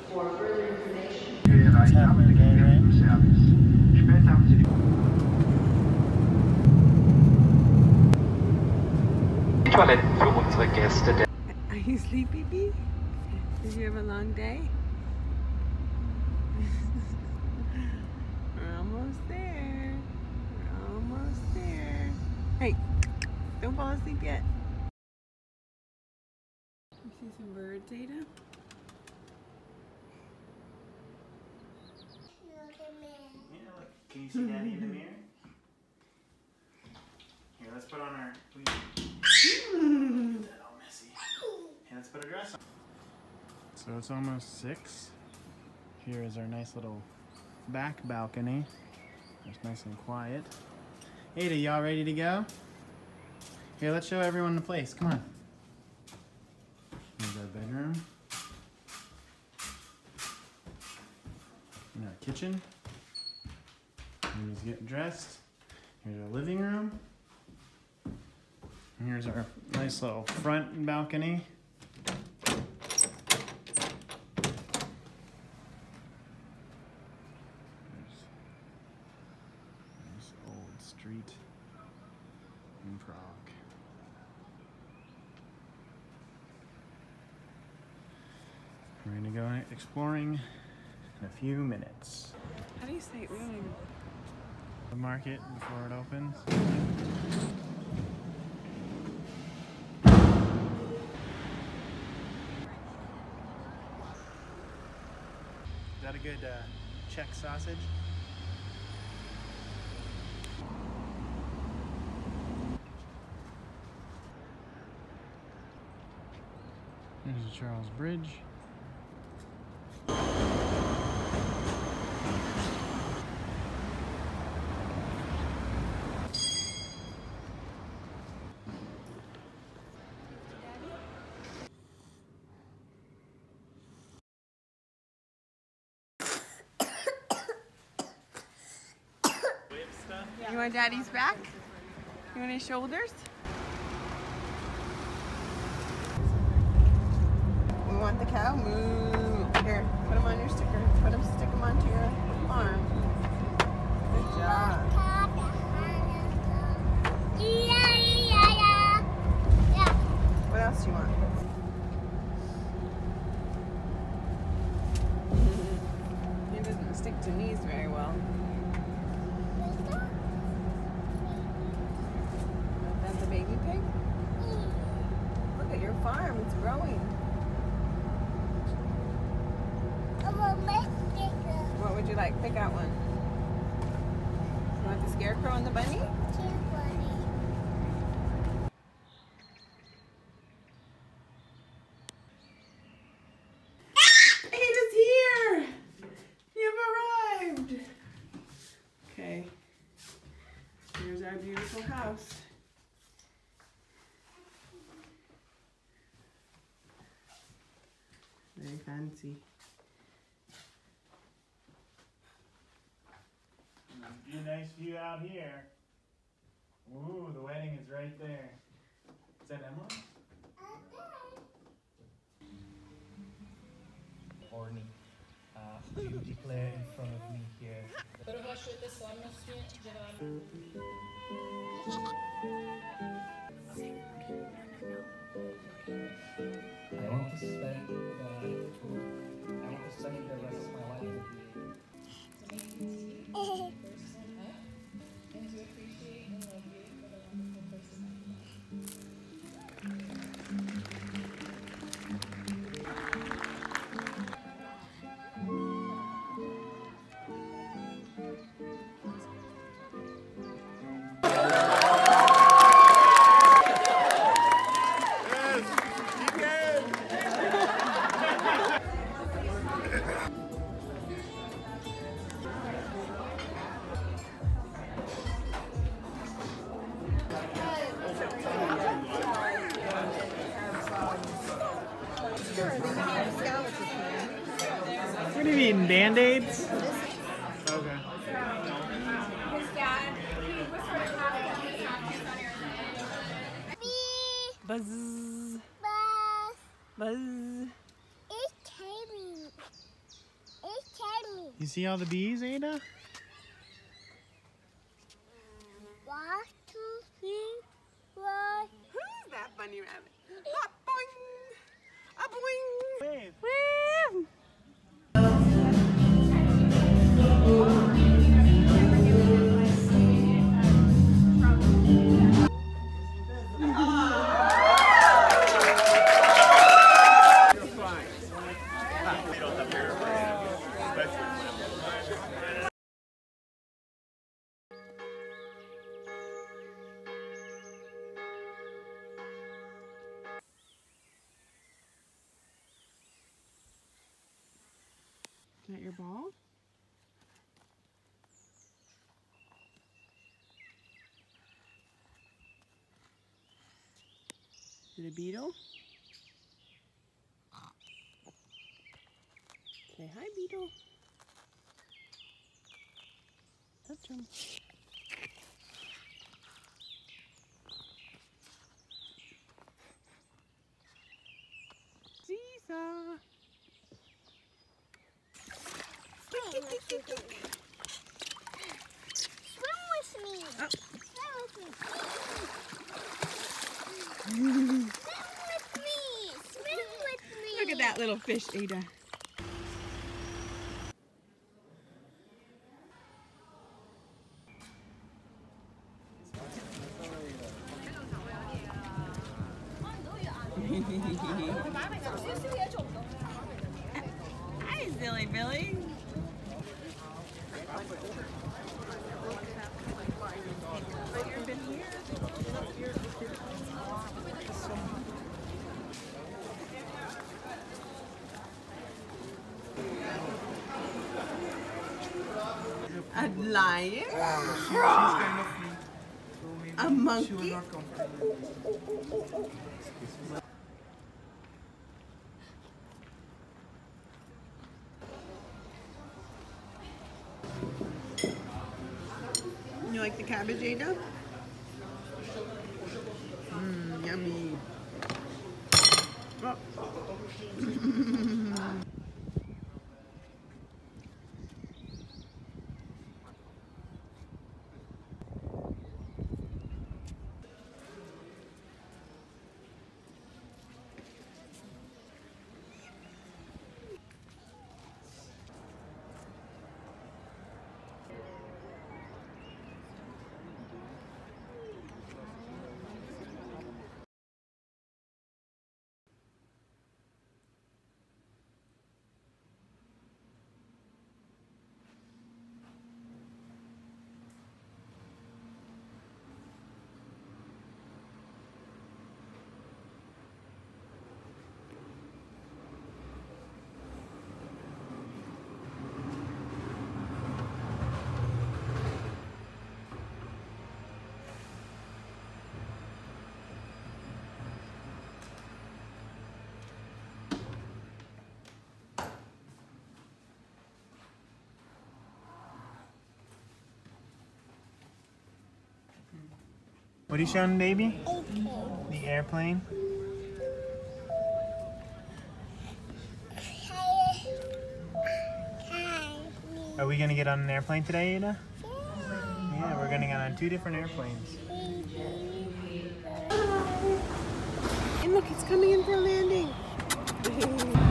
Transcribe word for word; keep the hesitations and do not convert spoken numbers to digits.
What's happening today, right? Toiletten für unsere Gäste. Are you sleepy, Bee? Did you have a long day? We're almost there. We're almost there. Hey, don't fall asleep yet. You see some birds, Ada? Yeah, look. Can you see Daddy in the mirror? Here, let's put on our... Get that all messy. Hey, let's put a dress on. So it's almost six. Here is our nice little back balcony. It's nice and quiet. Ada, y'all ready to go? Here, let's show everyone the place. Come on. Here's our bedroom. And our kitchen. Here's getting dressed. Here's our living room. And here's our nice little front balcony. Street in Prague. We're going to go exploring in a few minutes. How do you say it? We don't even... The market before it opens. Is that a good uh, Czech sausage? There's the Charles Bridge. You want Daddy's back? You want his shoulders? We want the cow? Moo. Here, put them on your sticker. Put them, stick them onto your arm. Good job. Yeah, yeah, yeah. Yeah. What else do you want? He doesn't stick to knees very well. That's a baby pig? Look at your farm, it's growing. What would you like? Pick out one. You want the scarecrow and the bunny? Ada's here! You've arrived! Okay. Here's our beautiful house. Very fancy. Be a nice view out here. Ooh, the wedding is right there. Is that Emily? Horny uh, to declare in front of me here. I want to spend uh, I want to spend the rest of my life with you. And to appreciate and love you for the wonderful person What are you eating, Band-Aids? Okay. Buzz. Buzz. Buzz. It's Tammy. You see all the bees, Ada? One, two, three, four. Who's that bunny rabbit? A boing! A boing! Wave. Wave! Is that your ball? Is it a beetle? Say hi, beetle. Touch him. Seesaw. Swim with me. Oh. Swim with me. Swim with me. Swim with me. Look at that little fish, Ada. Hi, Silly Billy. A lion? A monkey? You like the cabbage, Ada? Mmm, yummy. Oh. What are you showing, baby? The airplane. Are we gonna get on an airplane today, Ada? Yeah, we're gonna get on two different airplanes. And look, it's coming in for a landing.